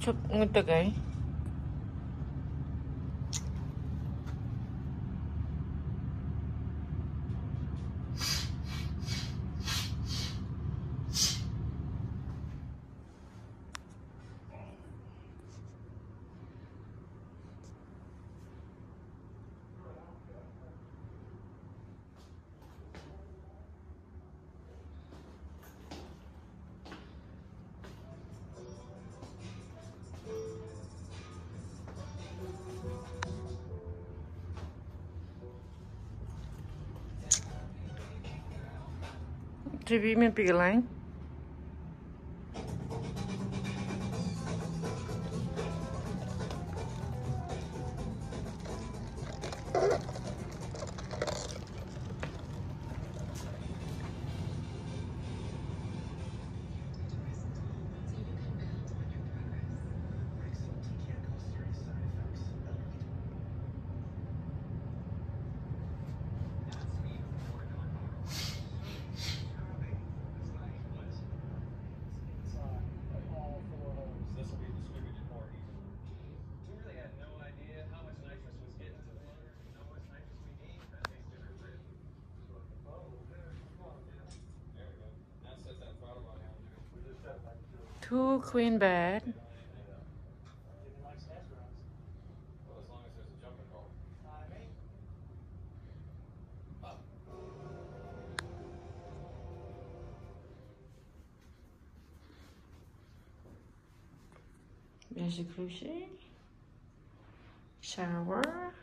chụp người tự ấy. TV mình bị lạnh. Two queen bed. Jacuzzi. Shower.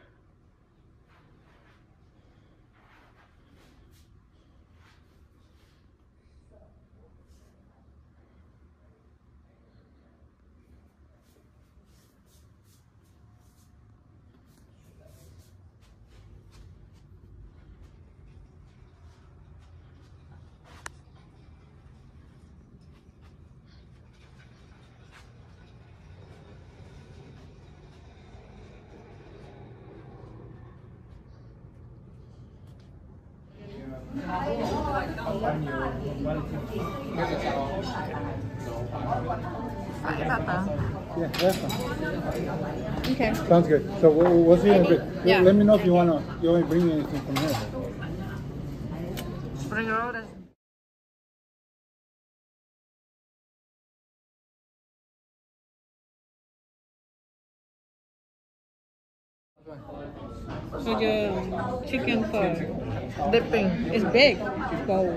Yeah, that's fine. Okay. Sounds good. So we'll see you in a bit. Yeah. Let me know if you want to bring anything from here. Bring her out. So your chicken for Dipping. it's big. It's bold.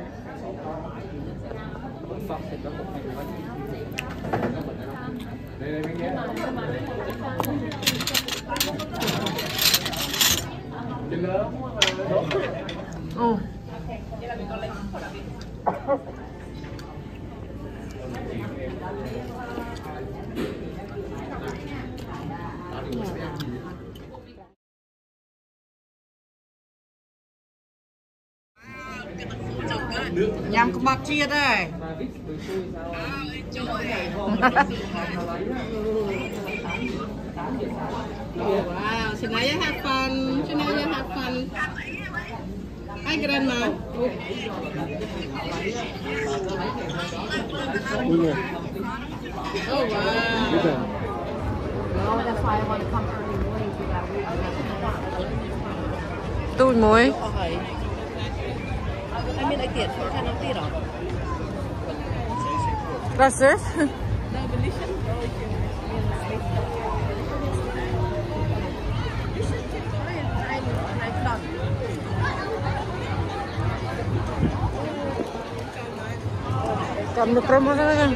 Oh. Nhằm có mặt chia đây. Wow, so now you have fun. So now you have fun. Hi, Grandma. Oh, wow. Well, that's why I want to come early morning so that we Tui muối. I mean, like this. What kind of theater? That's it. Cầm được promo ra.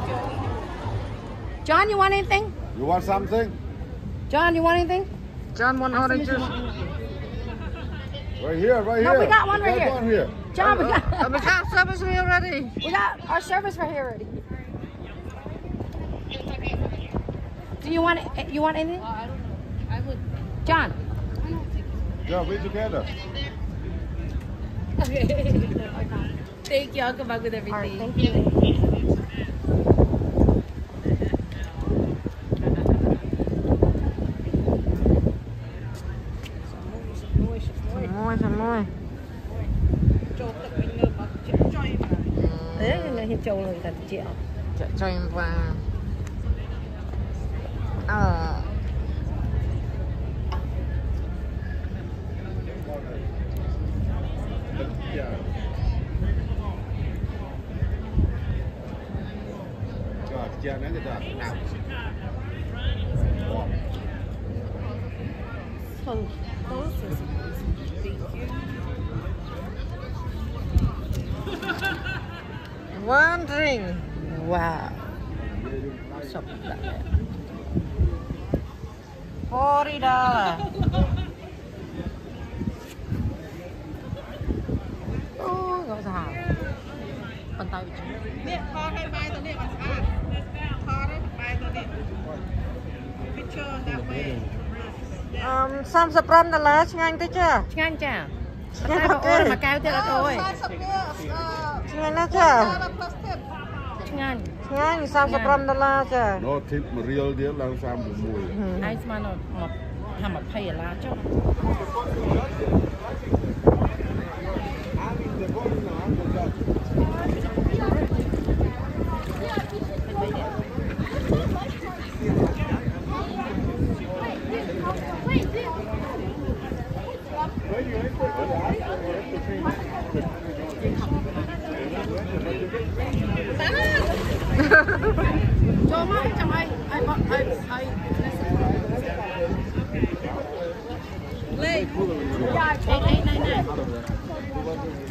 John, you want anything? You want something? John, you want anything? John, one orange juice. Right here, right No, here. we got one right One here. John, we got We got service here already. our service right here already. Do you want anything? I would. John. Yeah, we together. Thank you. I'll come back with everything. All right, thank you. Môi. Đấy là hiện châu rồi thật triệu. Cho em vào. Dạ, nó cái gì nào? One drink. Wow. Sop that. $40. Oh, gak usah. Pantai bicu. នេះថតឲ្យបាយទៅនេះឲ្យស្អាតថតឲ្យបាយទៅនេះ picture that way $35 ឆ្ងាញ់តិចចាឆ្ងាញ់ចាតែបងអូនមកកៅទៀតអត់អូយឆ្ងាញ់ណាស់ចា plus tip ឆ្ងាញ់ឆ្ងាញ់$35ចា Nó thịt mà real điếu là sao một mùi. ឯងស្មានមកថា$20ចុះ ចូលមកចាំឲ្យលេខយ៉ាណៃ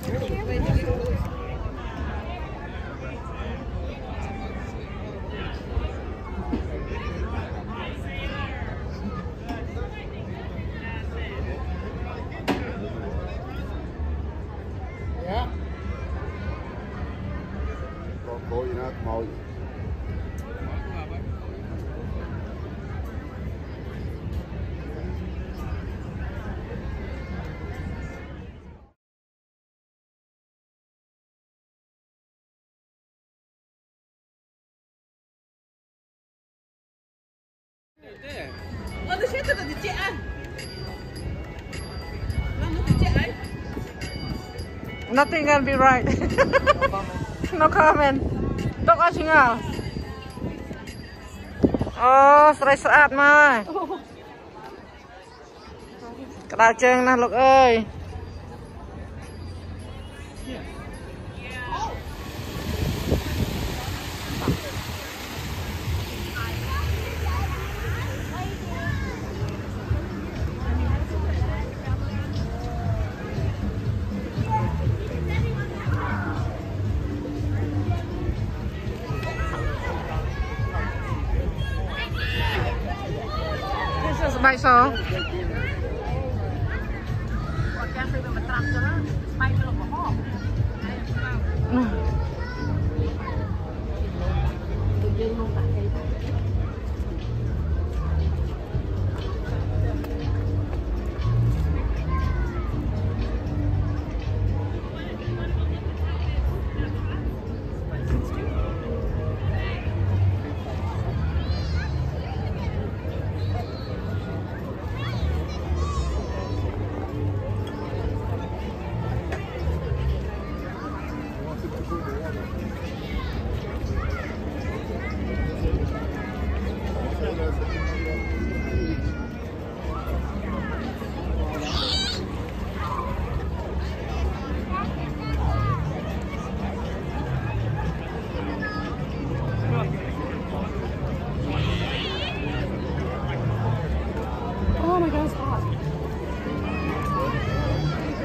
Có khối nó màu. Nó sẽ thật là chị ăn nó muốn chị ấy Nothing gonna be right. No comment. Tok ở chừng nào? Sợi sạch mà. Cái đào chân nè Lục ơi. Bài số.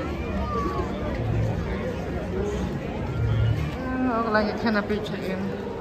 Like a canopy chicken.